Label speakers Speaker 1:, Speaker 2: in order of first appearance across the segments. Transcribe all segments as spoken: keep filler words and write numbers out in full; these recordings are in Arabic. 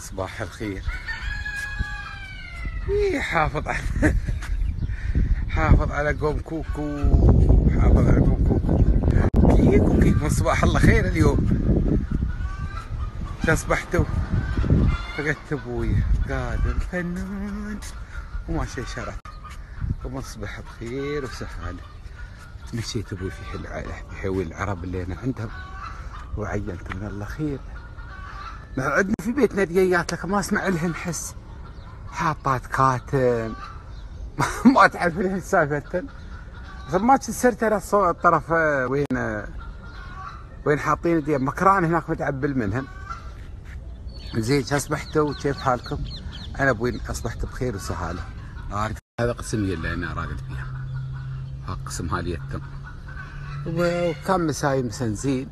Speaker 1: صباح الخير. إيه حافظ على حافظ على قوم كوكو، حافظ على قوم كوكو. كيكو كيكو صباح الله خير. اليوم اصبحتوا فقدت ابوي قادر الفنان وما شي شرط، ومصبح بخير وسهاله. مشيت ابوي في في حوي العرب اللي انا عندهم وعينت من الله خير. عندنا في بيتنا دقيقات لك ما اسمع لهن حس، حاطات كاتم ما تعرف لهن سالفتن. ما صرت انا الطرف وين وين حاطين دي مكران هناك متعبل منهن. زين اصبحتوا وكيف حالكم؟ انا ابوي اصبحت بخير وسهاله. عارف هذا قسمي اللي انا راقد فيها، ها قسم هالي يتم، وكان مساي مسنزين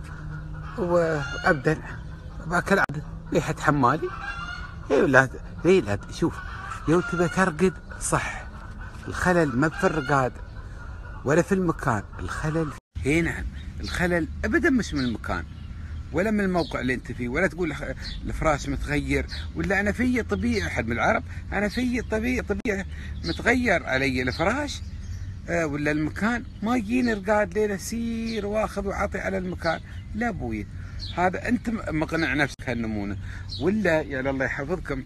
Speaker 1: وابدا باكل عدل ريحه حمالي. اي ولاد اي ولاد شوف، يوم تبى ترقد صح، الخلل ما في الرقاد ولا في المكان، الخلل اي نعم، الخلل ابدا مش من المكان ولا من الموقع اللي انت فيه، ولا تقول الفراش متغير ولا انا في طبيعي. احد من العرب انا في طبيعي طبيعي متغير علي الفراش آه ولا المكان، ما يجيني رقاد ليله سير واخذ وعاطي على المكان. لا ابوي، هذا انت مقنع نفسك هالنمونه، ولا يا الله يحفظكم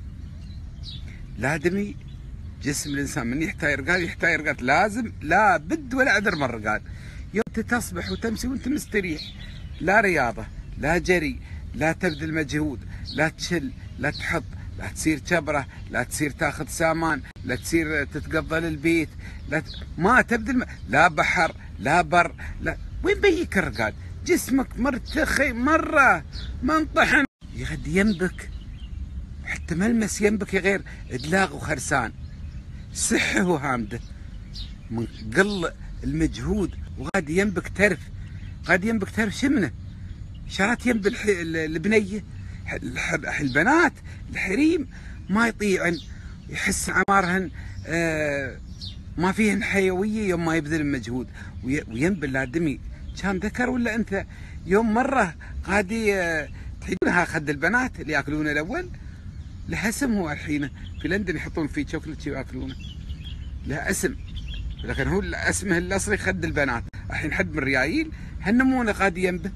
Speaker 1: لازم جسم الانسان من يحتاج رقاد يحتاج رقاد، لازم لا بد ولا عذر من الرقاد. يوم تصبح وتمسي وانت مستريح، لا رياضه لا جري لا تبذل مجهود، لا تشل لا تحط، لا تصير كبره، لا تصير تاخذ سامان، لا تصير تتقضى للبيت، لا ت... ما تبذل م... لا بحر لا بر لا، وين بيك الرقاد؟ جسمك مرتخي مره منطحن يغدي ينبك، حتى ملمس ينبك غير ادلاغ وخرسان، صحه وهامده من قل المجهود، وغادي ينبك ترف، غادي ينبك ترف شمنه شرات ينب البنيه. البنات الحريم ما يطيعن، يحس عمارهن آه ما فيهن حيويه يوم ما يبذل مجهود، وينبل لادمي كان ذكر ولا انثى. يوم مره غادي آه تحيدونها خد البنات اللي ياكلونه الاول، له اسم هو الحين في لندن يحطون فيه شوكلت وياكلونه، له اسم، لكن هو اسمه الاصلي خد البنات. الحين حد من الريايل هالنمونه غادي ينبه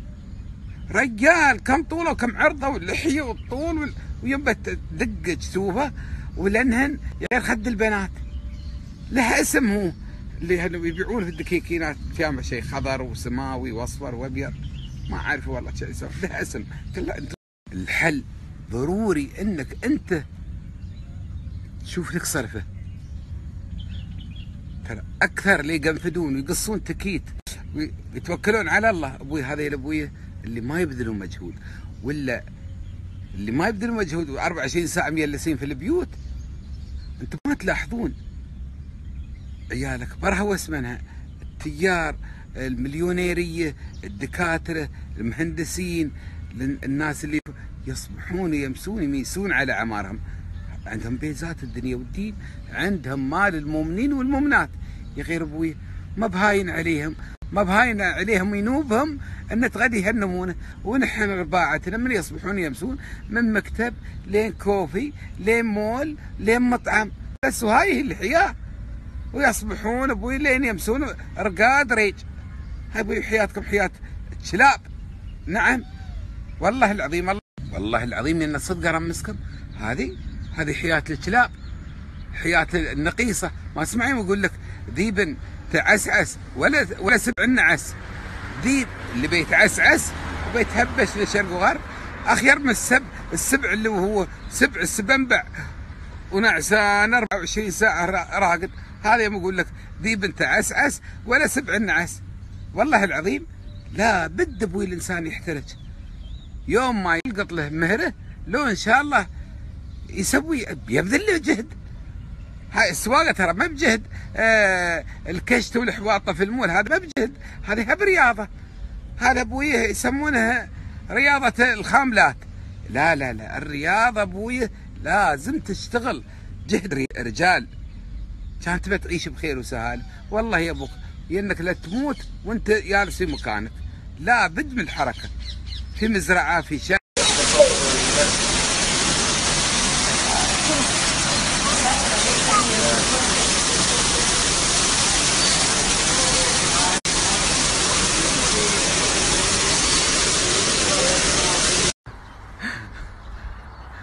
Speaker 1: رجال كم طوله وكم عرضه واللحيه والطول ويبى تدق جسوفه، ولانهن غير خد البنات. له اسم هو اللي يبيعونه في الدكيكينات، جامع شيء خضر وسماوي واصفر وابيض، ما اعرف والله شو اسمه، له اسم. الحل ضروري انك انت تشوف لك صرفه. ترى اكثر اللي يقنفدون ويقصون تكيت ويتوكلون على الله ابوي، هذا يا ابوي اللي ما يبذلون مجهود، ولا اللي ما يبذلون مجهود وأربعة وعشرين ساعة مجلسين في البيوت. انتم ما تلاحظون عيالك برهوس منها، التجار المليونيريه الدكاتره المهندسين الناس اللي يصبحون يمسون يميسون على اعمارهم، عندهم بيزات الدنيا والدين، عندهم مال المؤمنين والمؤمنات. يا غير ابوي ما بهاين عليهم، ما بهاين عليهم ينوبهم ان تغدي هالنمونه. ونحن رباعتنا من يصبحون يمسون من مكتب لين كوفي لين مول لين مطعم، بس وهاي هي الحياه، ويصبحون ابوي لين يمسون رقاد ريج. هاي ابوي حياتكم حياه كلاب. نعم والله العظيم، الله والله العظيم ان صدق ارمسكم، هذه هذه حياه الكلاب، حياه النقيصه. ما تسمعين يقول لك ذيب تعسعس ولا ولا سبع النعس، ذيب اللي بيتعسعس وبيتهبش لشرق وغرب اخير من السبع السبع اللي هو سبع السبنبع ونعسان أربعة وعشرين ساعه راقد. هذا يوم يقول لك ذيب تعسعس ولا سبع النعس. والله العظيم لا بد ابوي الانسان يحترج، يوم ما يلقط له مهره لو ان شاء الله يسوي يبذل له جهد. هاي السواقه ترى ما بجهد، آه الكشت والحواطه في المول هذا ما بجهد، هذه برياضه، هذا ابويه يسمونها رياضه الخاملات. لا لا لا، الرياضه ابويه لازم تشتغل جهد رجال كان تبى تعيش بخير وسهاله. والله يا ابوك انك لا تموت وانت جالس في مكانك، لا بد من الحركه في مزرعه في شارع.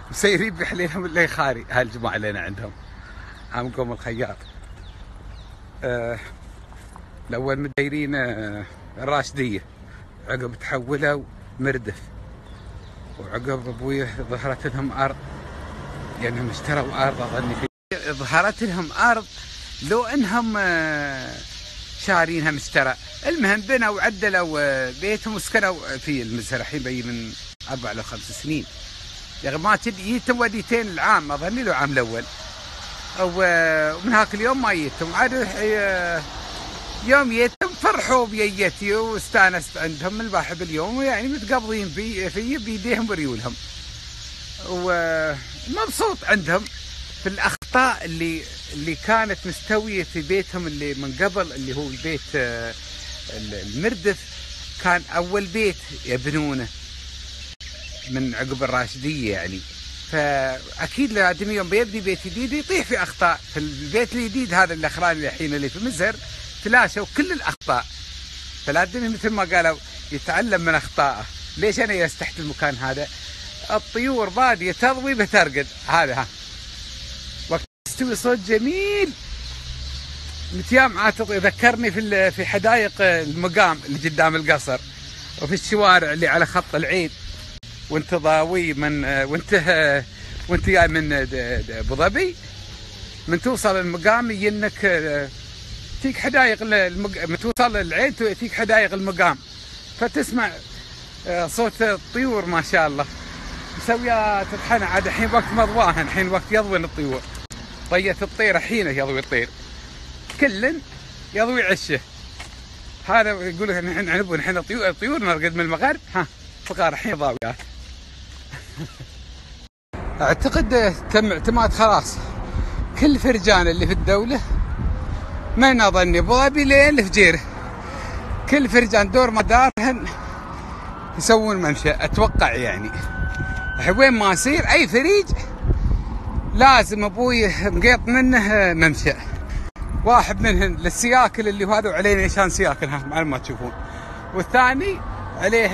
Speaker 1: مسيرين بحليلهم اللي خاري هالجماعة اللي عندهم عم قوم الخياط. آه الأول مديرين آه الراشدية، عقب تحولوا مردف، وعقب أبوي ظهرت لهم أرض لأنهم يعني اشتروا أرض أظني في ظهرت لهم أرض لو أنهم آه شارينها مشترى. المهم بنوا وعدلوا بيتهم وسكنوا في المزهر الحين بي من أربع أو خمس سنين. يعني ما جيتهم وديتين العام أظني له عام الأول، ومن هاك اليوم ما جيتهم عاد. يوم جيتهم فرحوا بيتي واستانست عندهم من البارحة باليوم، ويعني متقبضين في في بيديهم وريولهم، ومبسوط عندهم في الأخطاء اللي اللي كانت مستوية في بيتهم اللي من قبل، اللي هو البيت المردف. كان أول بيت يبنونه من عقب الراشدية يعني، فأكيد لازم يوم بيبني بيت جديد يطيح في أخطاء. في البيت الجديد هذا اللي أخراني الحين اللي في مزهر تلاشوا كل الأخطاء، فلازم مثل ما قالوا يتعلم من أخطائه. ليش أنا يستحت المكان هذا؟ الطيور بادية تضوي بترقد، هذا ها وقت يستوي صوت جميل متيام عاتق يذكرني في في حدائق المقام اللي قدام القصر، وفي الشوارع اللي على خط العين، وانت ضاوي من وانت وانت جاي من ابو ظبي، من توصل المقام يجينك تيك حدائق المق... من توصل العين تيك حدائق المقام، فتسمع صوت الطيور ما شاء الله مسويات الحين. عاد الحين وقت مضواها، الحين وقت يضوي الطيور، طية الطير حين يضوي الطير، كل يضوي عشه. هذا يقول لك نحن عنبوا نحن الطيور الطيور نرقد من المغرب، ها فقار الحين ضاويات. اعتقد تم اعتماد خلاص كل فرجان اللي في الدولة، ما اظني ابو ظبي لين الفجيره كل فرجان دور مدارهن يسوون ممشى. اتوقع يعني وين ما يصير اي فريج لازم ابوي مقيط منه ممشى واحد منهن للسياكل اللي هذا وعليه نيشان سياكل ها معلوم ما تشوفون، والثاني عليه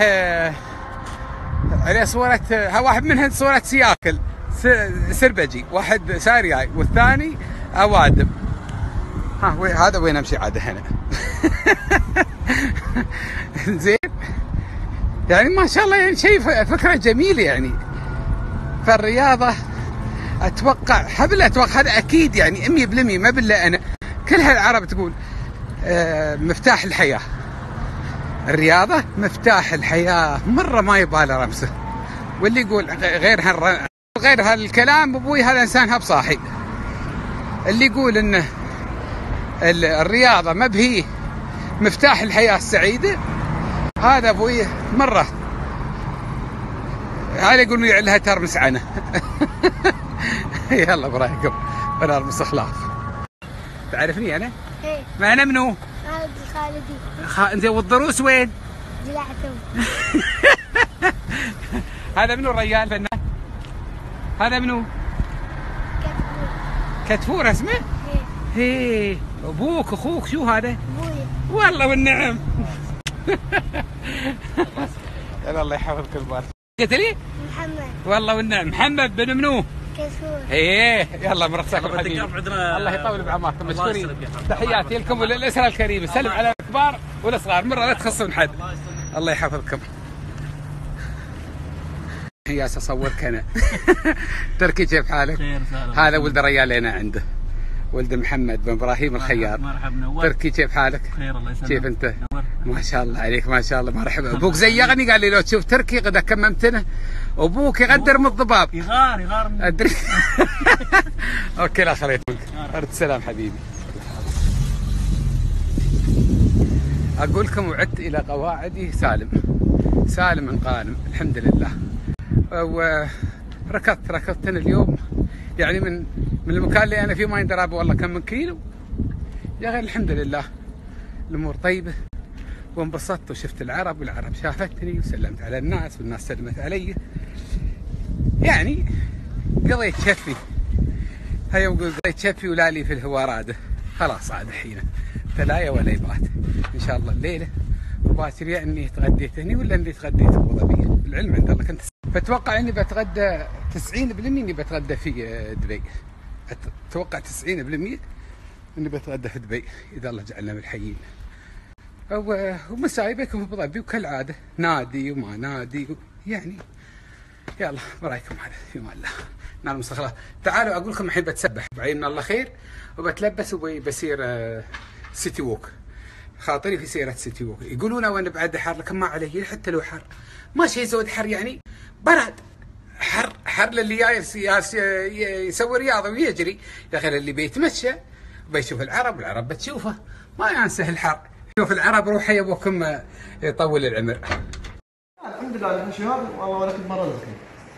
Speaker 1: عليه صورة ها واحد منهن صورة سياكل سربجي، واحد سارياي والثاني اوادم. ها هذا وين امشي عاد هنا. زين يعني ما شاء الله يعني شيء فكرة جميلة يعني. فالرياضة اتوقع حبل اتوقع هذا اكيد يعني مية بالمية ما بالله انا، كل هالعرب تقول آه مفتاح الحياة. الرياضة مفتاح الحياة مرة ما يبالي رمسه، واللي يقول غير هالر... غير هالكلام ابوي هذا انسان هب صاحي. اللي يقول انه الرياضة ما بهي مفتاح الحياة السعيدة هذا ابوي مرة هذا يقول لي لها ترمس عنه. يلا برايكم انا ارمس خلاف. تعرفني انا؟ ايه. ما انا منو؟ خالد الخالدي. خ... انت والضروس وين؟ جلعتهم. هذا منو الرجال فنان؟ هذا منو؟ كتفور. كتفور اسمه؟ ايه. هي ابوك اخوك شو هذا؟ ابوي. والله والنعم. يلا الله يحفظك البارك. قلت لي؟ محمد. والله والنعم. محمد بن منو؟ كتفور. ايه يلا مرحبا حبيبي. الله يطول بعمركم مشكورين. تحياتي لكم وللاسره الكريمه، سلم على الكبار والصغار مره لا تخصون حد. الله يحفظكم. يا اصورك انا. تركي كيف حالك؟ خير سلام. هذا ولد الرجال هنا عنده، ولد محمد بن ابراهيم الخياط. مرحبا نور. تركي كيف حالك؟ خير الله يسلمك. كيف انت؟ نور. ما شاء الله عليك ما شاء الله. مرحبا. ابوك زيغني قال لي لو تشوف تركي قد كممتنه، ابوك يغدر من الضباب. يغار يغار من ادري. اوكي لا خليت منك. ارد السلام حبيبي. اقول لكم وعدت الى قواعدي سالم سالم قانم الحمد لله. وركضت ركضت انا اليوم يعني من من المكان اللي انا فيه ما يندرى والله كم من كيلو يا غير الحمد لله. الامور طيبه وانبسطت وشفت العرب والعرب شافتني وسلمت على الناس والناس سلمت علي. يعني قضيت شفي هيا قضيت شفي ولا لي في الهواراده خلاص عاد الحين ثلايا ولا يبات ان شاء الله الليله وباكر يا اني تغديت هني ولا اني تغديت ابو ظبي. العلم عند الله كنت فاتوقع اني بتغدى تسعين بالمئة اني بتغدى في دبي. اتوقع تسعين بالمئة اني بتغدى في دبي اذا الله جعلنا من الحيين. ومساي بكم ابو ظبي وكالعاده نادي وما نادي يعني. يلا برايكم هذا في امان الله. نار مستخلص. تعالوا اقول لكم الحين بتسبح بعين من الله خير وبتلبس وبسير سيتي ووك. خاطري في سيرة سيتي ووك. يقولون وانا بعد حر لكن ما علي حتى لو حر. ما شيء زود حر يعني برد. حر حر للي جاي يسوي رياضه ويجري، يا اخي اللي بيتمشى بيشوف العرب والعرب بتشوفه. ما ينسى الحر. شوف العرب روحوا يبوكم يطول العمر.
Speaker 2: الحمد لله نحن شباب والله ولا كنت مره نزكي.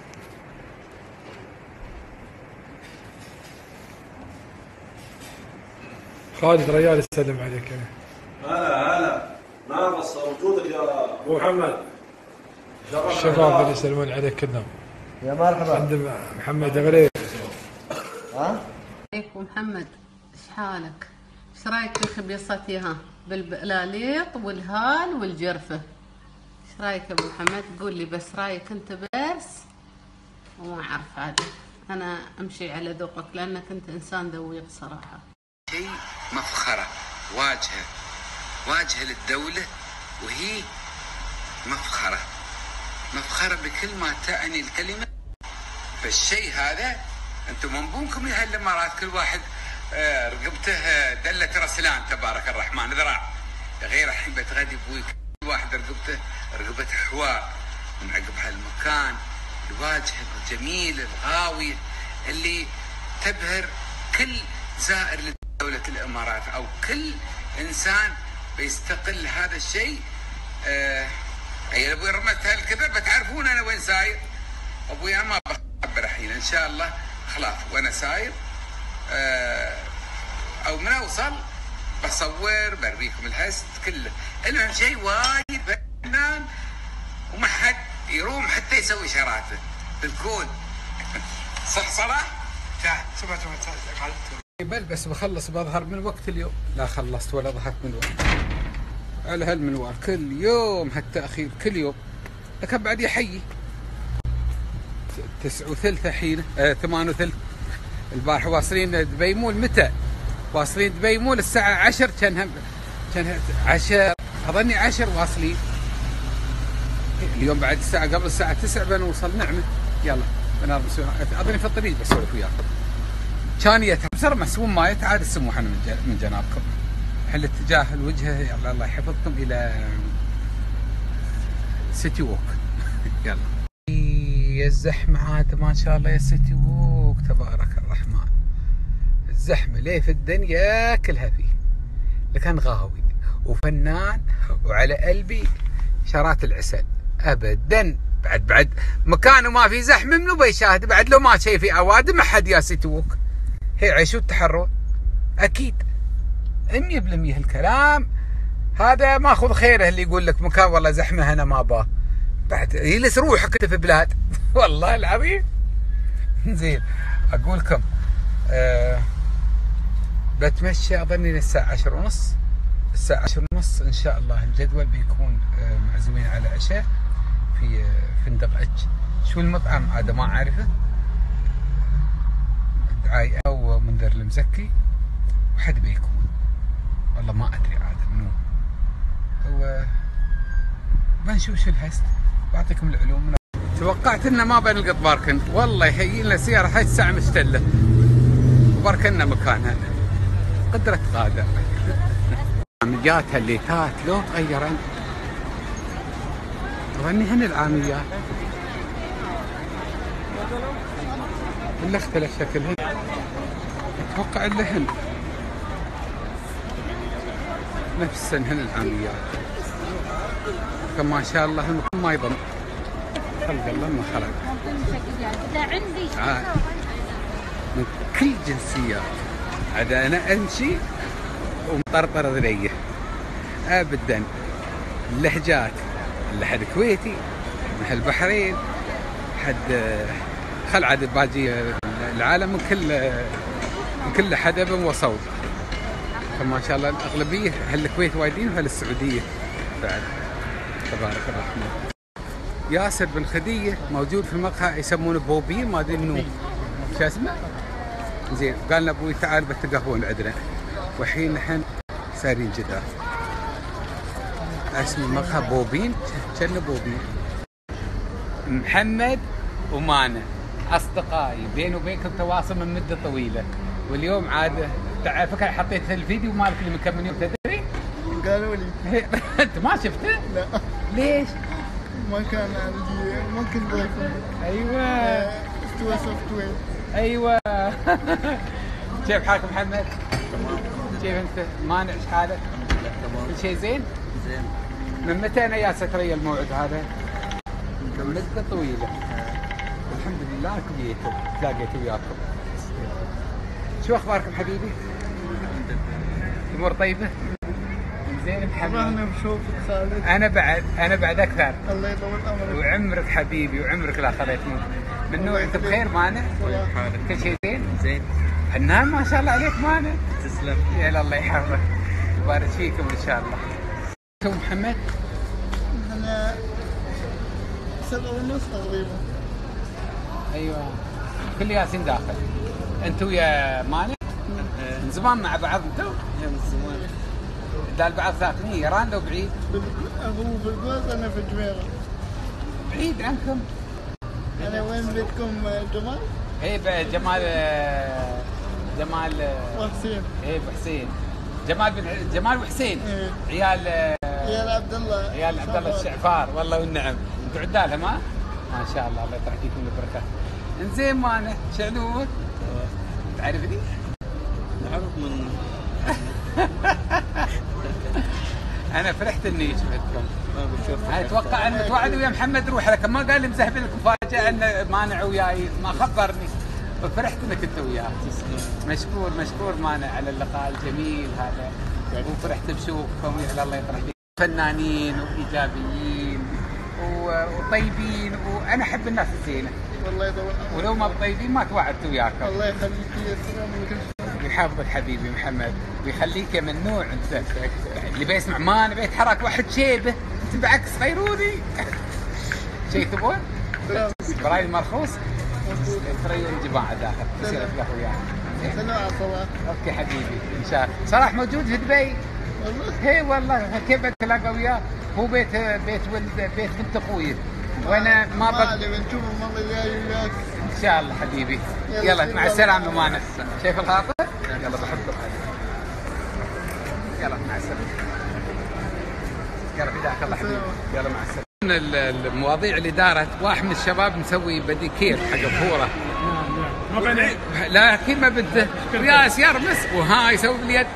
Speaker 3: خالد ريال يسلم عليك.
Speaker 4: هلا هلا نعم بس وجودك يا
Speaker 3: ابو محمد. الشباب اللي يسلمون عليك كلهم.
Speaker 2: يا مرحبا.
Speaker 3: عند محمد غريب.
Speaker 2: ها؟
Speaker 5: عليكم محمد، ايش حالك؟ ايش رايك في خبيصتي ها؟ بالبلاليط والهال والجرفه. ايش رايك يا ابو محمد؟ قول لي بس رايك انت بس، وما اعرف عاد انا امشي على ذوقك لانك انت انسان ذويق صراحه.
Speaker 1: شيء مفخره، واجهه واجهه للدوله وهي مفخره مفخره بكل ما تعني الكلمه. فالشيء هذا انتم منبونكم يا هالامارات كل واحد رقبته دله رسلان تبارك الرحمن ذراع. غير الحين بتغدي بويك كل واحد رقبته رقبه حوار من عقب هالمكان الواجهه الجميل الغاويه اللي تبهر كل زائر لدوله الامارات او كل انسان بيستقل هذا الشيء. آه اي ابوي رمت هالكذا بتعرفون انا وين ساير. ابوي انا ما بخبر الحين ان شاء الله خلاص وانا ساير آه او من اوصل بصور بريكم الهست كله. المهم شيء وايد فنان وما حد يروم حتى يسوي شراته بالكون. صح صلاح؟
Speaker 3: سمعت
Speaker 1: بل بس بخلص بظهر من وقت اليوم. لا خلصت ولا ظهرت من وقت على هالمنوال كل يوم هالتأخير كل يوم. لكن بعد يحيي تسعة وثلث حين آه ثمان وثلث. البارحة واصلين دبي مول متى؟ واصلين دبي مول الساعة عشر كان كان عشر أظني عشر واصلين. اليوم بعد الساعة قبل الساعة تسعة بنوصل نعمة. يلا بنار أظني في الطريق بسولف وياكم. كان يتبصر مسموم ما يتعاد السموح من جنابكم. حل اتجاه الوجهه يلا الله يحفظكم الى سيتي ووك. يلا يا الزحمه عاد ما شاء الله يا سيتي ووك تبارك الرحمن. الزحمه ليه في الدنيا كلها فيه. لكن غاوي وفنان وعلى قلبي شرات العسل ابدا. بعد بعد مكانه ما في زحمه منو بيشاهد بعد لو ما شيء في اوادم ما حد يا سيتي ووك. هي عيشوا التحرر اكيد مية بالمية. الكلام هذا ماخذ خيره اللي يقول لك مكان والله زحمه انا ما باه. بعد يجلس روحك انت في بلاد والله العظيم. زين اقول لكم أه بتمشى اظني للساعه عشرة ونص. الساعه عشرة ونص ان شاء الله الجدول بيكون أه معزومين على عشاء في أه فندق اتش. شو المطعم هذا ما اعرفه. دعاي او منذر المزكي وحد بيكون والله ما ادري عاد منو هو. بنشوف شو الهست بعطيكم العلوم. توقعت انه ما بنلقط باركن والله يهيئ لنا سياره هاي الساعه مستله وباركنا مكانها. قدره قادر. عاميات الليتات لو تغيرن اظني هن العاميات ولا اختلف شكلهن. اتوقع اللي هن نفس هن العاميات. فما شاء الله المكان ما يضم خلق الله ما خلق. آه. من كل جنسيات عاد انا امشي ومطرطر ذريه ابدا. اللهجات اللي حد كويتي من هالبحرين حد خل عاد باجي العالم من كل من كل حدب وصوب. فما شاء الله الاغلبيه هالكويت وايدين وهالسعوديه بعد تبارك الرحمن. ياسر بن خديه موجود في المقهى يسمونه بوبين ما ادري منو شو اسمه. زين قال لنا ابوي تعال بتقهون عندنا، والحين نحن سايرين جدة. اسم المقهى بوبين، كأنه بوبين. محمد ومانا اصدقائي بيني وبينكم تواصل من مده طويله، واليوم عاد تعال فكر حطيت الفيديو مالك اللي من كم يوم تدري؟
Speaker 2: قالوا لي
Speaker 1: انت ما شفته؟
Speaker 2: لا
Speaker 1: ليش؟
Speaker 2: ما كان عندي، ما كنت ضيفه.
Speaker 1: ايوه
Speaker 2: استوى سوفت وير.
Speaker 1: ايوه. كيف حالك محمد؟ تمام. كيف انت؟ مانع ايش حالك؟ تمام. كل شيء زين؟ زين. من متى انا يا ستري الموعد هذا؟ من مدة طويلة. الحمد لله انكم جيتوا، تلاقيت وياكم. شو اخباركم حبيبي؟ الامور طيبة؟ زين محمد.
Speaker 2: احنا بشوفك خالد.
Speaker 1: انا بعد انا بعد اكثر.
Speaker 2: الله يطول عمرك.
Speaker 1: وعمرك حبيبي وعمرك لا خليت منك. من نوع انت بخير مانع؟
Speaker 2: حالك.
Speaker 1: كل شيء زين؟
Speaker 2: زين.
Speaker 1: فنان ما شاء الله عليك مانع.
Speaker 2: تسلم.
Speaker 1: يا الله يحفظك. يبارك فيكم ان شاء الله. انتم محمد؟
Speaker 2: انا سبعة ونص تقريبا.
Speaker 1: ايوه. كل ياسين داخل. انتم يا مانع؟ من زمان مع بعض انتم؟
Speaker 2: من زمان.
Speaker 1: دا البعض ساكنين ايران لو بعيد؟
Speaker 2: هو في الباص انا في الجميرة.
Speaker 1: بعيد عنكم؟
Speaker 2: انا وين بيتكم جمال؟
Speaker 1: ايه جمال جمال
Speaker 2: وحسين.
Speaker 1: ايه حسين. جمال بن جمال وحسين.
Speaker 2: إيه.
Speaker 1: عيال
Speaker 2: عيال عبد الله.
Speaker 1: عيال عبد الله الشعفار والله والنعم. انتم عدالهم ها؟ ما شاء الله الله يطرح فيكم البركه. انزين مانع شعنون؟ تعرفني؟
Speaker 2: نعرف من
Speaker 1: انا فرحت اني شفتكم.
Speaker 2: ما بشوف.
Speaker 1: اتوقع ان توعد ويا محمد روح لكن ما قال لي مزهبل لكم مفاجاه انه مانع وياي ما خبرني. ففرحت انك انت وياه. مشكور مشكور مانع على اللقاء الجميل هذا، وفرحت بشوفكم ويا الله يطرح فيكم. فنانين وايجابيين وطيبين، وانا احب الناس الزينه.
Speaker 2: والله يطول عمرك.
Speaker 1: ولو ما بطيبين ما توعدت وياكم.
Speaker 2: الله يخليك يسلم وكل شيء.
Speaker 1: ويحفظك حبيبي محمد ويخليك من نوع انت اللي بيسمع ما نبي يتحرك واحد شيبه انت بعكس غيروني. شيء تبون؟ برايد مرخوص؟ تريون جماعه داخل تصير تروح وياه.
Speaker 2: سلام على الصلاة.
Speaker 1: اوكي حبيبي ان شاء الله. صلاح موجود في دبي؟
Speaker 2: والله؟
Speaker 1: هي والله كيف بتلاقى وياه؟ هو بيت بيت ولد بيت بنت اخوي وانا ما
Speaker 2: ما
Speaker 1: بق...
Speaker 2: ادري بنشوفه المره الجايه وياك.
Speaker 1: ان شاء الله حبيبي.
Speaker 2: يلا
Speaker 1: يلا مع السلامه مانع. شايف الخاطر؟ يلا بحبك. يلا مع السلامه. يلا فداك الله حبيبي. يلا مع السلامه. المواضيع اللي دارت واحد من الشباب مسوي بديكير حق فوره.
Speaker 3: ما بعد
Speaker 1: لكن ما بده رياس يرمس وها يسوي باليد.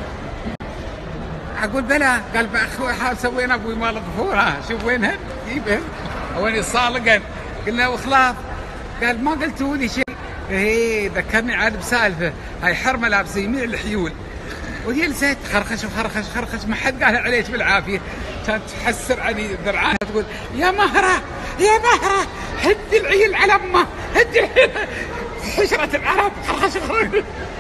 Speaker 1: اقول بلا قال اخوي سوينا ابوي مال الظفور شوف وينهن جيبهن وين يصالقن. قلنا وخلاف قال ما قلتوا لي شيء. ايه ذكرني عاد بسالفه هاي حرمه لابسه يميع الحيول وجلست خرخش وخرخش خرخش ما حد قال عليك بالعافيه. كانت تحسر عني ذرعانها تقول يا مهره يا مهره هد العيل على امه هد العيل حشره العرب خرخش خرخش.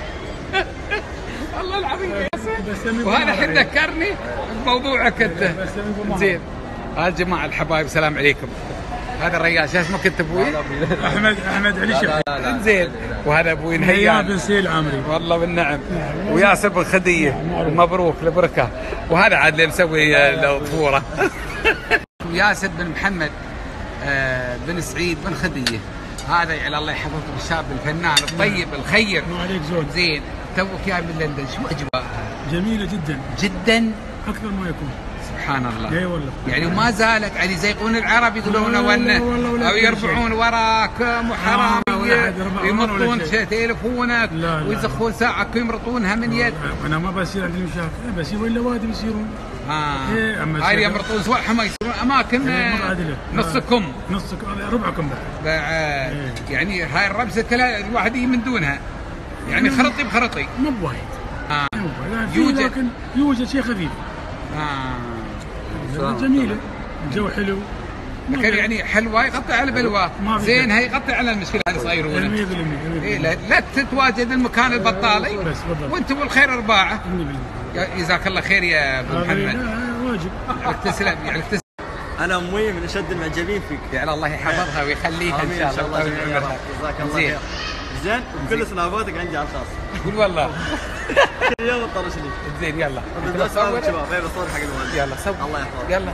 Speaker 1: الله العظيم يا ياسين. وهذا الحين ذكرني بموضوعك انت. زين هذا جماعه الحبايب سلام عليكم. هذا الرجال شو اسمك انت ابوي؟
Speaker 3: احمد احمد علي شيخ.
Speaker 1: زين وهذا ابوي
Speaker 3: نهيان
Speaker 1: نهيان
Speaker 3: بن سيل عامري
Speaker 1: والله بالنعم وياسر بن خديه مبروك البركه. وهذا عاد اللي مسوي الظفوره. ياسر بن محمد بن سعيد بن خديه. هذا يعني الله يحفظكم الشاب الفنان الطيب الخير.
Speaker 3: ما عليك زود.
Speaker 1: زين توك جاي من لندن شو اجواءها؟
Speaker 3: جميله جدا
Speaker 1: جدا
Speaker 3: اكثر ما يكون.
Speaker 1: سبحان الله.
Speaker 3: اي والله.
Speaker 1: يعني وما زالت يعني يزيقون العرب يقولون ون او يربعون وراكم وحرام يمطون تليفونك ويزخون ساعك ويمرطونها من يد.
Speaker 3: انا ما بصير عندي مشاكل بس ولا وادي بيصيرون.
Speaker 1: اه هاي يمرطون سواء ما يصيرون اماكن نصكم
Speaker 3: نصكم ربعكم
Speaker 1: بعد. يعني هاي الربسه كلها الواحد يجي من دونها يعني خرطي بخرطي
Speaker 3: مو بوايد.
Speaker 1: اه
Speaker 3: يوجد لكن يوجد شيء خفيف.
Speaker 1: اه
Speaker 3: جميله الجو حلو
Speaker 1: لكن يعني حلوه يغطي على بلوى زين هي يغطي على المشكله اللي صايرونه.
Speaker 3: مية بالمية.
Speaker 1: إيه لا, لا تتواجد المكان البطالي وانتم بالخير ارباعه. جزاك الله خير يا ابو محمد.
Speaker 3: واجب.
Speaker 1: عليك تسلم عليك تسلم.
Speaker 2: انا امي من اشد المعجبين فيك.
Speaker 1: يعني الله يحفظها ويخليها ان شاء الله ويطول عمرها.
Speaker 2: جزاك الله خير. زين وكل سناباتك عندي على الخاص.
Speaker 1: قول والله.
Speaker 2: كل يوم تطرش لي.
Speaker 1: زين يلا.
Speaker 2: بس صور شباب اي بصور حق الوالد.
Speaker 1: يلا صور.
Speaker 2: الله يحفظك.
Speaker 1: يلا.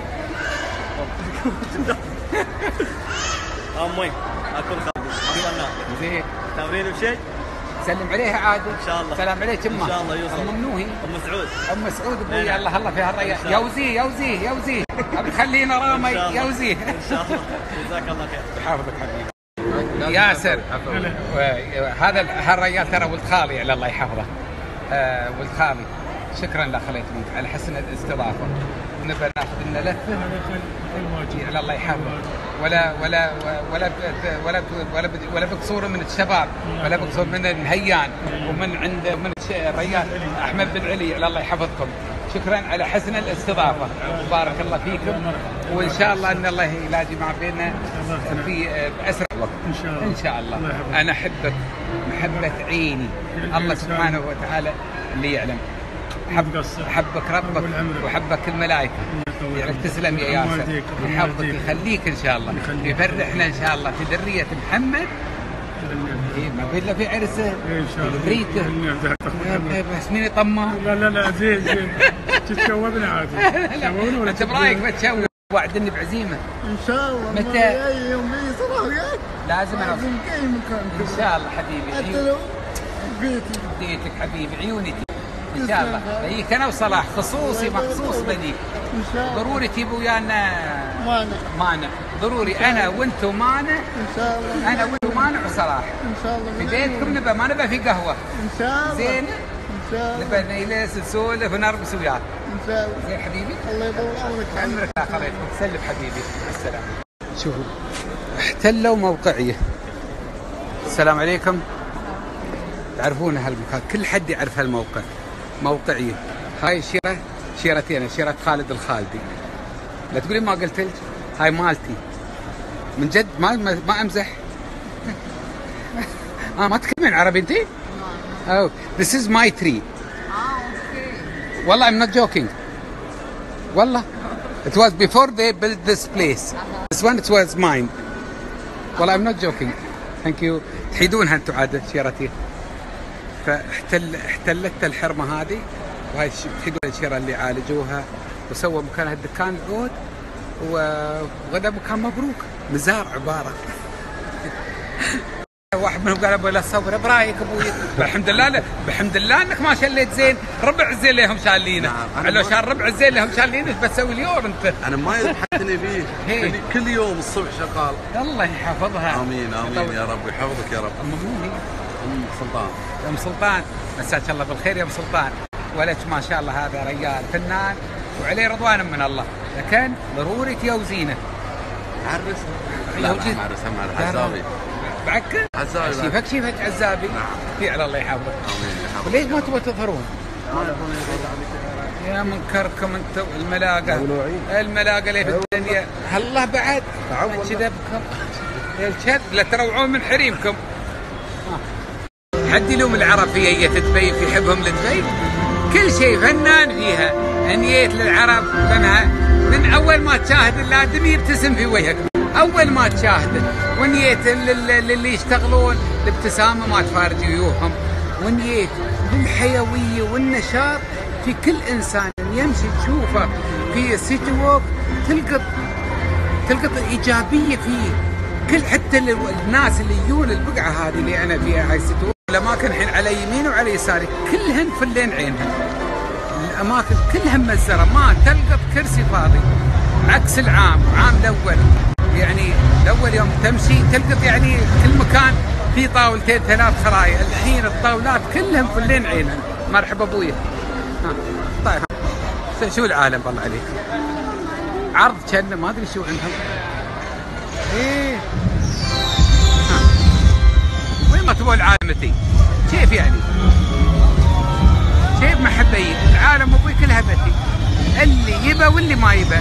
Speaker 2: امي اكون خالد.
Speaker 1: زين.
Speaker 2: تمرين بشيء؟
Speaker 1: سلم عليها عاد
Speaker 2: ان شاء الله.
Speaker 1: سلام عليك امه.
Speaker 2: ان شاء الله يوصل.
Speaker 1: ام منوهي.
Speaker 2: ام سعود.
Speaker 1: ام سعود ابوي.
Speaker 2: نعم.
Speaker 1: الله الله في هالريال. يا وزيه يا وزيه يا وزيه. ابي خلينا رامي يا وزيه.
Speaker 2: ان شاء الله. جزاك الله خير.
Speaker 1: يحفظك حبيبي. ياسر هذا هالريال ترى ولد خالي على الله يحفظه. آه ولد خالي. شكرا لك خليتني على حسن الاستضافه. نبى ناخذ لنا لفه على الله يحفظه. ولا ولا ولا ولا ولا ولا بقصور من الشباب ولا بقصور من الهيان ومن عند من الريال احمد بن علي على الله يحفظكم. شكرا على حسن الاستضافه. بارك الله فيكم وان شاء الله ان الله يلاقي مع بيننا في اسرع وقت ان شاء الله. ان شاء الله. انا احبك محبه عيني. الله سبحانه وتعالى اللي يعلم. أحب أحبك ربك وأحبك الملائكة. يعني تسلم يا ياسر. يحفظك يخليك إن شاء الله. يفرحنا إن شاء الله في ذرية محمد. إيه ما بيلا في عرسه. إن شاء الله. بريته. بس مين يطمع؟
Speaker 3: لا لا لا زين زين. تتشوبنا عادي.
Speaker 1: لا أنت برايك ما تشوب. وعدني بعزيمة.
Speaker 3: إن شاء الله.
Speaker 1: متى؟
Speaker 3: يوم صراحة.
Speaker 1: لازم أنا.
Speaker 3: لازم أي مكان.
Speaker 1: إن شاء الله حبيبي.
Speaker 3: حتى لو بيتي.
Speaker 1: بيتك حبيبي عيوني. ان شاء الله بيك انا وصلاح خصوصي مخصوص بديك.
Speaker 3: ان شاء الله.
Speaker 1: ضروري تجيبوا ويانا
Speaker 3: مانع.
Speaker 1: مانع ضروري. انا وانتم مانع.
Speaker 3: ان شاء الله.
Speaker 1: انا وانتم مانع وصلاح.
Speaker 3: ان شاء الله.
Speaker 1: في بيتكم نبى ما نبى في قهوه.
Speaker 3: ان شاء الله.
Speaker 1: زين.
Speaker 3: ان شاء الله.
Speaker 1: نبى نجلس نسولف ونرقص وياك.
Speaker 3: ان شاء الله.
Speaker 1: زين حبيبي.
Speaker 3: الله يطول عمرك.
Speaker 1: عمرك لا خليك سلم حبيبي. السلام. شوفوا احتلوا موقعيه. السلام عليكم. تعرفون هالمكان كل حد يعرف هالموقع. موقعيه. هاي شيرة شيرتين شيرة خالد الخالدي. لا تقولي ما قلت لك. هاي مالتي من جد ما ما امزح. اه ما تتكلمين عربي انت؟ Oh, this is my tree. والله I'm not joking. والله it was before they built this place. This one it was mine. والله I'm not joking. Thank you. تحيدونها انتم عاد شيرتين. فاحتل احتلت الحرمه هذه وهاي تحيدون الشيره اللي عالجوها وسووا مكانها الدكان العود وغدا مكان مبروك مزار عباره. واحد منهم قال ابوي لا تصور برايك ابوي. الحمد لله الحمد لله انك ما شليت زين ربع الزين اللي هم شالينه. لو شال ربع الزين اللي هم شالينه ايش بتسوي اليوم انت؟
Speaker 4: انا ما يضحكني فيه. كل يوم الصبح شغال.
Speaker 1: الله يحفظها.
Speaker 4: امين امين يا رب يحفظك يا رب.
Speaker 1: ام منوهي.
Speaker 4: ام سلطان.
Speaker 1: ام سلطان مساك الله بالخير يا ام سلطان. ولك ما شاء الله هذا رجال فنان وعليه رضوان من الله. لكن ضروري تجوزينه.
Speaker 4: عرسها. لا ما عرسها مع عزابي.
Speaker 1: بعكر؟
Speaker 4: عزابي.
Speaker 1: شيفك شيفك عزابي. في على الله يحفظك.
Speaker 4: امين يحفظك.
Speaker 1: ليش ما تبغوا تظهرون؟ يا منكركم انتم الملاقه. الملاقه اللي في الدنيا. هالله بعد. كذا بكم. الشد لا تروعون من حريمكم. حد يلوم العرب في اي دبي في حبهم لدبي. كل شيء فنان فيها. انيت للعرب لانها من اول ما تشاهد الادم يبتسم في وجهك. اول ما تشاهده ونيت للي يشتغلون الابتسامه ما تفارق وجوههم. ونيت بالحيويه والنشاط في كل انسان يمشي تشوفه في سيتي ووك تلقط تلقط ايجابيه فيه. كل حتى الناس اللي يجون البقعه هذه اللي انا فيها هاي سيتي ووك الاماكن الحين على يمين وعلى يساري كلهن فلين عينها. الاماكن كلها مزره ما تلقط كرسي فاضي عكس العام عام الاول. يعني الاول يوم تمشي تلقط يعني كل مكان في طاولتين ثلاث خرايا. الحين الطاولات كلهم فلين عينها. مرحبا ابويا. ها طيب شو العالم بالله عليك. عرض كان ما ادري شو عندهم. ايه ها. وين ما تبغى العالم تي كيف يعني كيف محبين العالم ابوي كلها بتي اللي يبى واللي ما يبى.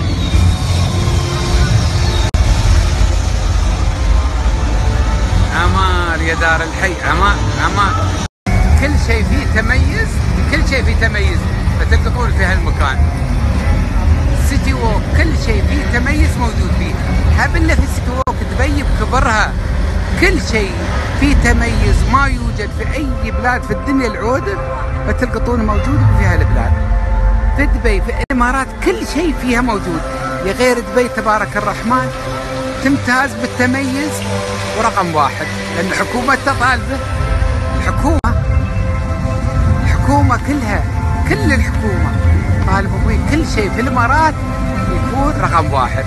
Speaker 1: عمار يا دار الحي عمار عمار كل شيء فيه تميز. كل شيء فيه تميز فتلقطون في هالمكان. سيتي ووك كل شيء فيه تميز موجود فيه. هبلة في السيتي ووك دبي بكبرها كل شيء فيه تميز ما يوجد في اي بلاد في الدنيا العودة فتلقطونه موجود في هالبلاد. في دبي في الامارات كل شيء فيها موجود. يا غير دبي تبارك الرحمن تمتاز بالتميز ورقم واحد لان حكومتها طالبه. الحكومة الحكومة كلها كل الحكومة طالبه ابوي كل شيء في الامارات يكون رقم واحد.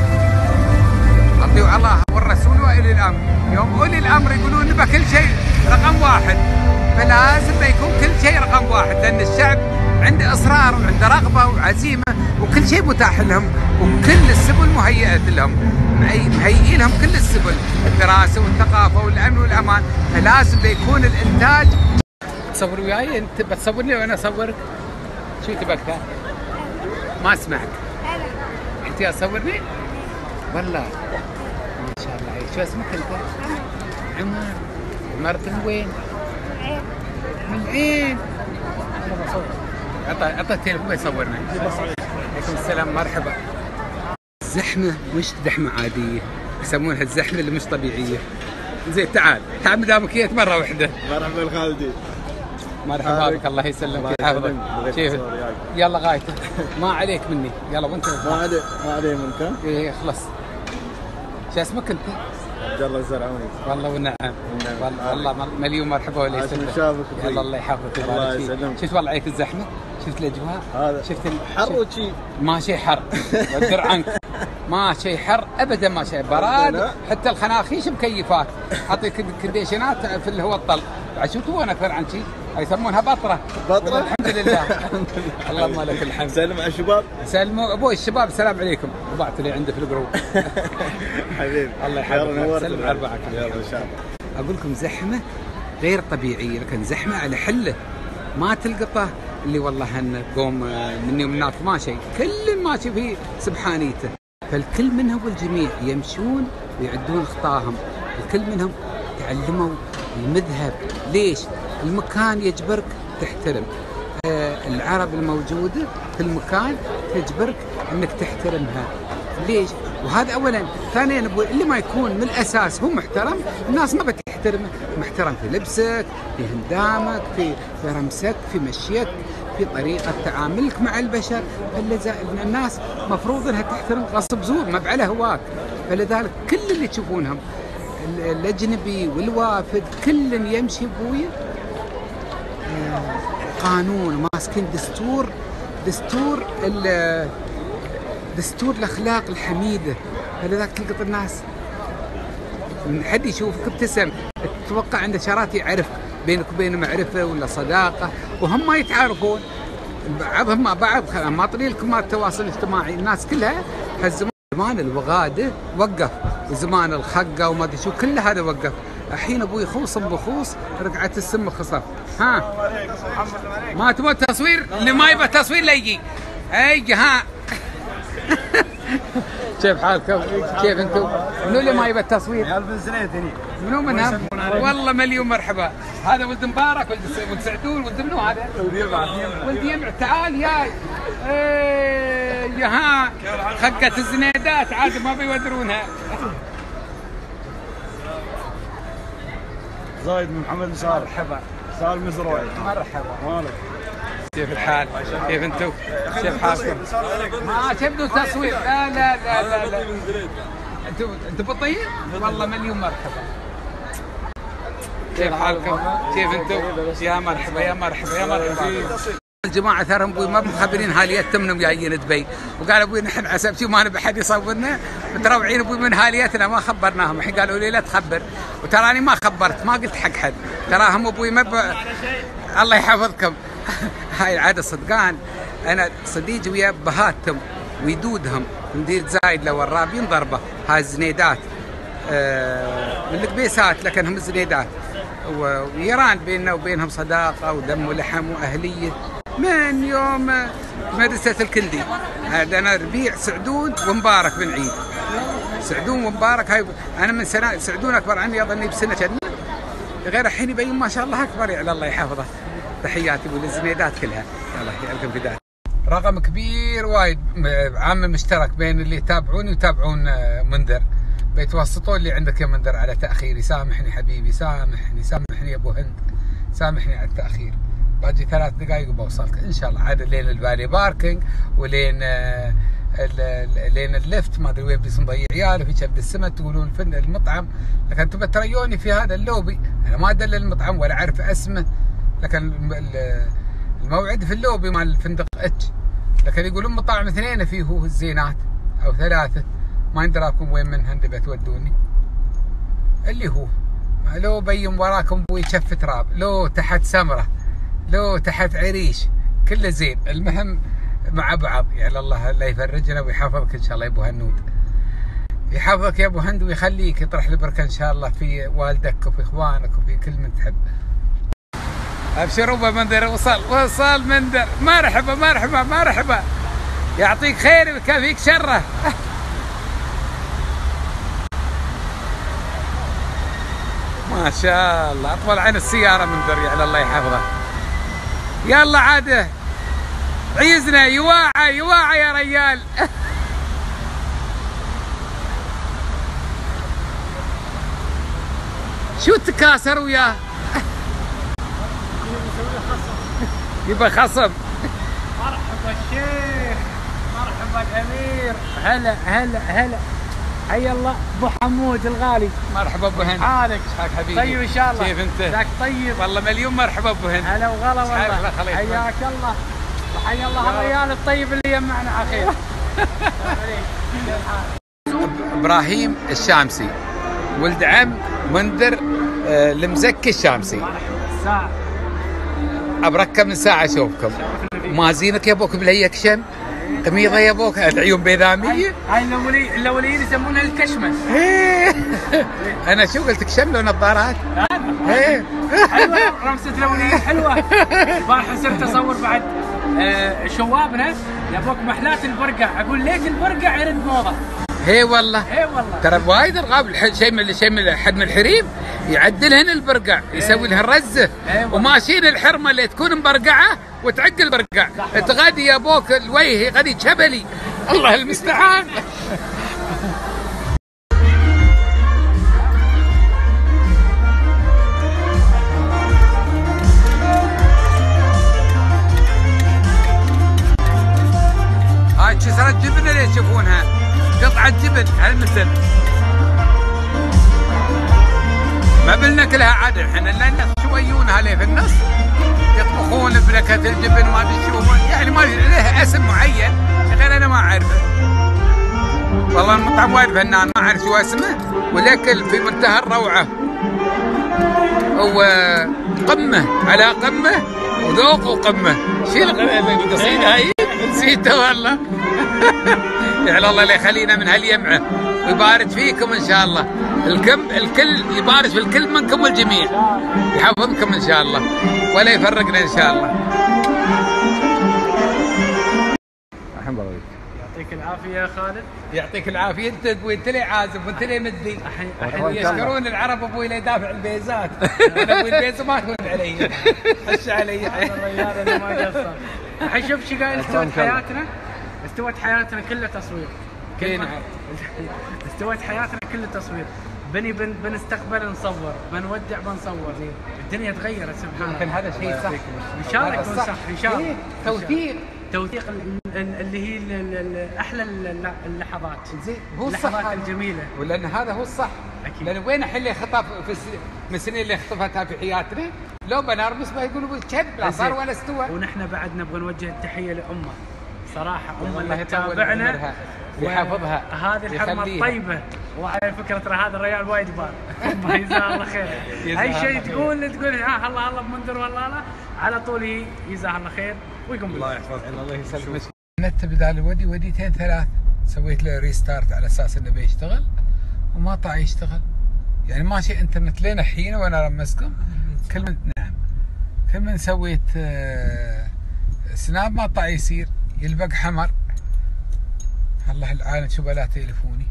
Speaker 1: اطيعوا الله والرسول واولي الامر. يوم اولي الامر يقولون نبى كل شيء رقم واحد فلازم يكون كل شيء رقم واحد لان الشعب عنده اصرار وعنده رغبه وعزيمه وكل شيء متاح لهم وكل السبل مهيئه لهم. مهيئين لهم كل السبل الدراسه والثقافه والامن والامان فلازم يكون الانتاج. تصور وياي انت بتصورني وانا اصورك؟ شو تبغى ما اسمعك. انت اصورني؟ والله ما شاء الله. شو اسمك انت؟ عمر. عمر من وين؟ من العين. انا بصور. عطى عطى التليفون يصورنا. عليكم السلام مرحبا. الزحمه مش زحمه عاديه يسمونها الزحمه اللي مش طبيعيه. زين تعال تعال مدامك جيت مره واحده.
Speaker 2: مرحبا الخالدي.
Speaker 1: مرحبا بك الله يسلمك يحفظك. كيف يلا غايته ما عليك مني يلا وانت
Speaker 2: ما علي ما علي منك.
Speaker 1: ايه خلص. شو اسمك انت؟
Speaker 2: عبد الله الزرعوني.
Speaker 1: والله ونعم والله والله مليون مرحبا ولا يسلمك. يلا الله يحفظك ويبارك فيك. شفت والله عليك الزحمه؟ شفت الاجواء؟
Speaker 2: هذا
Speaker 1: شفت
Speaker 2: حر وشي
Speaker 1: ما شيء حر ودر عنك ما شيء حر ابدا ما شيء براد حتى الخناخيش مكيفات اعطيك كونديشنات في اللي هو الطل عشوتوا انا اكثر عن شيء يسمونها بطره.
Speaker 2: بطره
Speaker 1: الحمد لله. اللهم لك الحمد.
Speaker 2: سلم على الشباب.
Speaker 1: سلموا ابوي الشباب السلام عليكم وبعت لي عنده في الجروب.
Speaker 2: حبيبي
Speaker 1: الله يحفظك. سلم على اربعه
Speaker 2: يلا ان شاء الله.
Speaker 1: اقول لكم زحمه غير طبيعيه لكن زحمه على حله ما تلقطه اللي والله هن قوم مني ومنك ما شيء كل ماشي فيه سبحانيته. فالكل منهم والجميع يمشون ويعدون اخطائهم. الكل منهم تعلموا المذهب. ليش؟ المكان يجبرك تحترم. آه العرب الموجوده في المكان تجبرك انك تحترمها. ليش؟ وهذا اولا. ثانيا اللي ما يكون من الاساس هو محترم الناس ما بتحترمه. محترم في لبسك في هندامك في في رمسك في مشيك في طريقه تعاملك مع البشر. الناس مفروض انها تحترم غصب زور ما بعلى هواك. فلذلك كل اللي تشوفونهم الاجنبي والوافد كل يمشي بويه قانون ماسكين دستور دستور دستور الاخلاق الحميده. فلذلك تلقط الناس من حد يشوفك ابتسم تتوقع عنده شرات يعرف بينك وبينه معرفه ولا صداقه وهم ما يتعارفون بعضهم مع بعض. ما طريق لكم التواصل الاجتماعي الناس كلها هالزمان. زمان الوغاده وقف وزمان الخقه وما ادري شو كل هذا وقف. الحين ابوي خوص بخوص رقعت السم خصف. ها ما تبغى تصوير؟ اللي ما يبغى تصوير لا يجي. اي ها كيف حالكم؟ كيف انتم؟ منو اللي ما يبغى التصوير؟
Speaker 2: يا بن زنيد هني.
Speaker 1: منو منهم؟ والله مليون مرحبا. هذا ولد مبارك ولد سعدون ولد منو هذا؟
Speaker 2: ولد يمع.
Speaker 1: ولد يمع. تعال ياي. ايه يا ها خقة الزنيدات عاد ما بيودرونها.
Speaker 2: زايد من محمد صالح.
Speaker 1: مرحبا.
Speaker 2: سالم مزروعي.
Speaker 1: مرحبا.
Speaker 2: مالك؟
Speaker 1: كيف الحال؟ كيف انتم؟ كيف حالكم؟ ما تبدو تصوير. لا لا لا لا لا. انتم انتم بالطيب؟ والله مليون مرحبا. كيف حالكم؟ كيف انتم؟ يا مرحبا يا مرحبا يا مرحبا. الجماعه ترى ابوي ما مخبرين هاليتهم انهم جايين دبي وقال ابوي نحن عسب شي ما نبي حد يصورنا متروعين ابوي من هاليتنا ما خبرناهم. الحين قالوا لي لا تخبر وتراني ما خبرت ما قلت حق حد. تراهم ابوي ما ب... الله يحفظكم. هاي العاده صدقان انا صديقي ويا بهاتهم ويدودهم ندير زايد لو الرابين ضربه. هاي الزنيدات آه من الكبيسات لكنهم الزنيدات ويران بيننا وبينهم صداقه ودم ولحم واهليه من يوم مدرسه الكندي. هذا انا ربيع سعدون ومبارك بن عيد. سعدون ومبارك هاي انا من سنه سعدون اكبر عني اظني بسنه كنا غير الحين يبين ما شاء الله اكبر على الله يحفظه. تحياتي وللزنيدات كلها. الله يعلمكم بداية. رقم كبير وايد، عامل مشترك بين اللي يتابعوني ويتابعون منذر. بيتوسطون لي عندك يا منذر على تاخيري، سامحني حبيبي، سامحني سامحني يا ابو هند، سامحني على التاخير. باجي ثلاث دقائق وبوصلك ان شاء الله، عاد لين الفالي باركينج ولين لين اللفت ما ادري وين بس مضيع عياله في كبد السمك. تقولون فن المطعم، لكن انتم بتريوني في هذا اللوبي، انا ما ادل المطعم ولا اعرف اسمه، لكن الموعد في اللوبي مال الفندق اتش، لكن يقولون مطاعم اثنين فيه الزينات او ثلاثه، ما يندراكم وين منهن اللي بتودوني. اللي هو لو بيم وراكم بوي شف تراب، لو تحت سمره، لو تحت عريش، كله زين. المهم مع بعض يعني. الله الله يفرجنا ويحفظك ان شاء الله يا ابو هنود، يحفظك يا ابو هند ويخليك، يطرح البركه ان شاء الله في والدك وفي اخوانك وفي كل من تحب. ابشروا بمنذر، وصل وصل منذر، مرحبا مرحبا مرحبا، يعطيك خير ويكافيك شره. ما شاء الله اطول عن السياره منذر، يعني الله يحفظه. يلا عاد عيزنا، يواعى يواعى يا ريال. شو تكاسر وياه؟ يبقى خصم.
Speaker 3: مرحبا الشيخ، مرحبا الامير، هلا هلا هلا، حيا الله ابو حمود الغالي.
Speaker 1: مرحبا ابو هند،
Speaker 3: حالك؟
Speaker 1: حالك حبيبي؟
Speaker 3: طيب ان شاء الله.
Speaker 1: كيف انت؟
Speaker 3: ذاك طيب
Speaker 1: والله مليون مرحبا ابو هند.
Speaker 3: هلا وغلا والله، حياك الله وحيا الله الرجال الطيب اللي يجمعنا على خير.
Speaker 1: ابراهيم الشامسي، ولد عم منذر المزكي الشامسي.
Speaker 3: ساعة
Speaker 1: ابركب من ساعه اشوفكم. مازينك يا ابوك بالهيكشم، قميضه يا ابوك العيون بيضاميه.
Speaker 3: هاي الاولين الاولين يسمونها الكشمه.
Speaker 1: انا شو قلت كشم لو نظارات؟ ايه
Speaker 3: حلوه رمسه الاولين حلوه. البارحه صرت اصور بعد آه شوابنا يا ابوك محلات البرقع، اقول ليش البرقع يرد موضه.
Speaker 1: هي والله،
Speaker 3: اي والله
Speaker 1: ترى وايد الغاب شيء من شيء من حد من الحريم يعدلهن البرقع، يسوي لها الرزه. وماشيين الحرمه اللي تكون مبرقعه وتعق البرقع، تغادي يا ابوك الوجه غادي شبلي، الله المستعان. هاي كسرت جبن اللي تشوفونها، قطعة جبن هالمثل، ما بناكلها عاد احنا، لان شويونها ليه في النص يطبخون بنكهة الجبن ما بيشوفون، يعني ما له اسم معين غير انا ما اعرفه. والله المطعم وايد فنان، ما اعرف شو اسمه، ولكن في منتهى الروعة، هو قمة على قمة وذوق وقمة. شيل القصيدة هاي نسيتها والله. يعني الله لا يخلينا من هاليمعة ويبارك فيكم ان شاء الله. الكم الكل يبارك في الكل منكم والجميع، يحفظكم ان شاء الله ولا يفرقنا ان شاء الله. الحمد لله.
Speaker 3: يعطيك العافيه يا خالد.
Speaker 1: يعطيك العافيه انت ابوي، انت اللي عازف وانت اللي مدي. الحين يشكرون العرب ابوي اللي يدافع البيزات. انا ابوي البيزه ما تكون علي، حش علي.
Speaker 3: الرجال انا ما قصر. الحين شوف شو قايل، استوت حياتنا، استوت حياتنا كلها تصوير.
Speaker 1: كل
Speaker 3: استوت حياتنا كلها تصوير. بني بن بنستقبل نصور، بنودع بنصور. الدنيا تغيرت سبحان الله.
Speaker 1: يمكن هذا شيء صح
Speaker 3: ان شاء الله يكون صح ان شاء الله.
Speaker 1: توثيق
Speaker 3: توثيق اللي هي احلى اللحظات،
Speaker 1: زين هو الصح
Speaker 3: اللحظات الجميله،
Speaker 1: ولان هذا هو الصح اكيد. لان وين الحين اللي خطف في من السنين اللي خطفتها في حياتنا، لو بنرمس ما يقولوا كب لا صار ولا استوى.
Speaker 3: ونحن بعد نبغى نوجه التحيه لامه صراحه، امه اللي تتابعنا
Speaker 1: ويحفظها،
Speaker 3: هذه الحرمه الطيبه. وعلى فكره ترى هذا الرجال وايد بار. ما جزاه الله خير. اي شيء تقول تقول ها الله الله بمنذر والله لا، على طول هي جزاه الله خير ويقوم
Speaker 4: الله يحفظك. الله يسلمك.
Speaker 1: النت بدال الودي وديتين ثلاث، سويت له ريستارت على اساس انه بيشتغل وما طاع يشتغل، يعني ماشي انترنت لين الحين وانا رمسكم. كل من نعم كل من سويت سناب ما طاع يصير، يلبق حمر. الله العالم شو بلا تليفوني،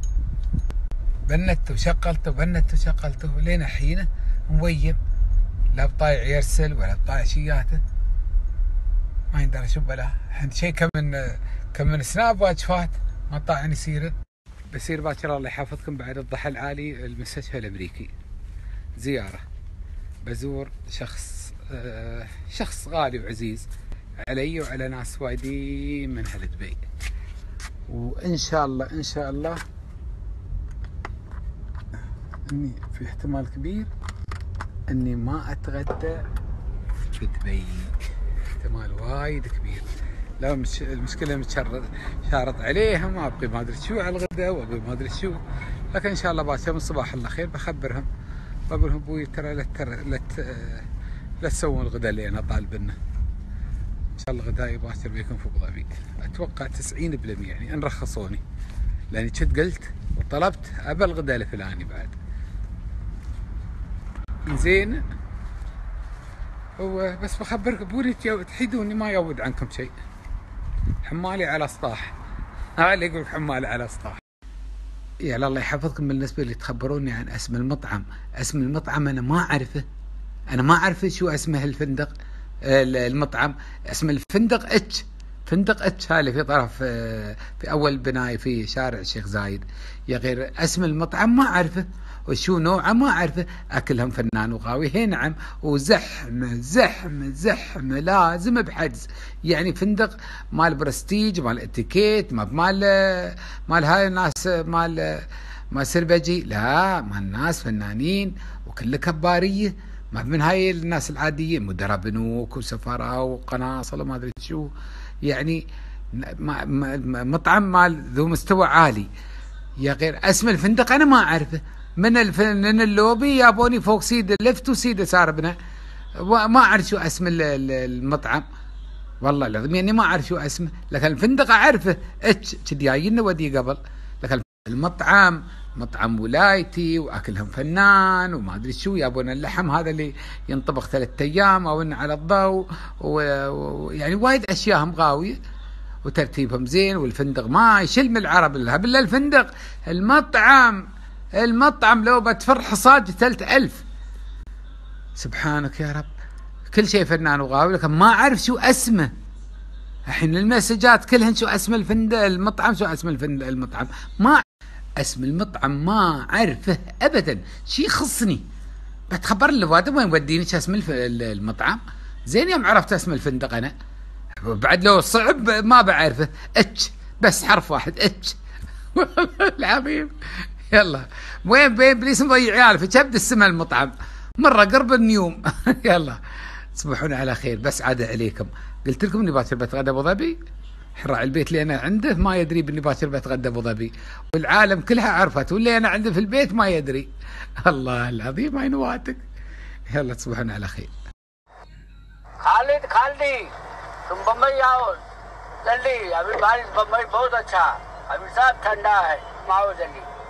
Speaker 1: بنته وشغلته بنته وشغلته لين الحين مويم، لا بطايع يرسل ولا بطايع شياته. ما يندرى شو بلا عند شيء كم من كم من سناب واجفات ما طاعني سيره. بسير باكر الله يحفظكم بعد الضحى العالي المستشفى الامريكي زياره، بزور شخص آه شخص غالي وعزيز علي وعلى ناس وايدين من اهل دبي، وان شاء الله ان شاء الله اني في احتمال كبير اني ما اتغدى في دبي، احتمال وايد كبير. لا المشكله متشرد شارط عليها ما ابقي ما ادري شو على الغداء وابقي ما ادري شو، لكن ان شاء الله باكر من صباح الله خير بخبرهم بقول لهم ابوي ترى لا ترى لا لا تسوون الغداء اللي انا طالبنه. ان شاء الله غداي باكر بيكون في ابو ظبي، اتوقع تسعين بالمية يعني ان رخصوني، لاني كنت قلت وطلبت ابى الغداء الفلاني بعد. زين هو بس بخبرك ابوي تحيدوني ما يود عنكم شيء، حمالي على سطاح، هاي اللي يقول حمالي على سطاح. يا الله يحفظكم. بالنسبه اللي تخبروني عن اسم المطعم، اسم المطعم انا ما اعرفه، انا ما اعرف شو اسمه الفندق المطعم. اسم الفندق اتش، فندق اتش هاي اللي في طرف في اول بنايه في شارع الشيخ زايد. يا غير اسم المطعم ما اعرفه وشو نوعه ما اعرفه. اكلهم فنان وغاوي هي نعم، وزحمه زحمه زحمه لازم بحجز، يعني فندق مال برستيج مال اتيكيت مال مال هاي الناس مال مال سربجي، لا مال ناس فنانين وكله كباريه، ما من هاي الناس العاديه مدراء بنوك وسفراء وقناصل وما ادري شو، يعني مطعم مال ذو مستوى عالي. يا غير اسم الفندق انا ما اعرفه، من الفن من اللوبي يابوني فوق سيد لفت وسيد يسار بنا، ما اعرف شو اسم المطعم والله العظيم، يعني ما اعرف شو اسمه، لكن الفندق اعرفه اتش كذي جاينا ودي قبل. لكن المطعم مطعم ولايتي واكلهم فنان وما ادري شو، يابون اللحم هذا اللي ينطبخ ثلاثة ايام او على الضوء، ويعني وايد اشياء غاويه وترتيبهم زين، والفندق ما يشل من العرب لها بالله الفندق. المطعم المطعم لو بتفر حصاد ثلاثة ألف. سبحانك يا رب، كل شيء فنان وغاوي لكن ما اعرف شو اسمه. الحين المسجات كلهن شو اسم الفندق المطعم، شو اسم الفندق المطعم، ما اسم المطعم ما اعرفه ابدا، شي يخصني. بتخبر الواد وين وديني شو اسم المطعم. زين يوم عرفت اسم الفندق انا بعد لو صعب ما بعرفه، اتش بس حرف واحد اتش العظيم. يلا وين بين بليس مضيع عيال في كبد السما المطعم مره قرب النيوم. يلا تصبحون على خير. بس عاد عليكم قلت لكم اني باكر بتغدى ابو ظبي، راعي البيت اللي انا عنده ما يدري باني باكر بتغدى ابو ظبي، والعالم كلها عرفت، واللي انا عنده في البيت ما يدري. الله العظيم ما ينواتك. يلا تصبحون على خير.
Speaker 6: खालिद खालिदी तुम बम्बई आओ जल्दी, अभी बारिश बम्बई बहुत अच्छा, अभी सब ठंडा है, आओ जल्दी।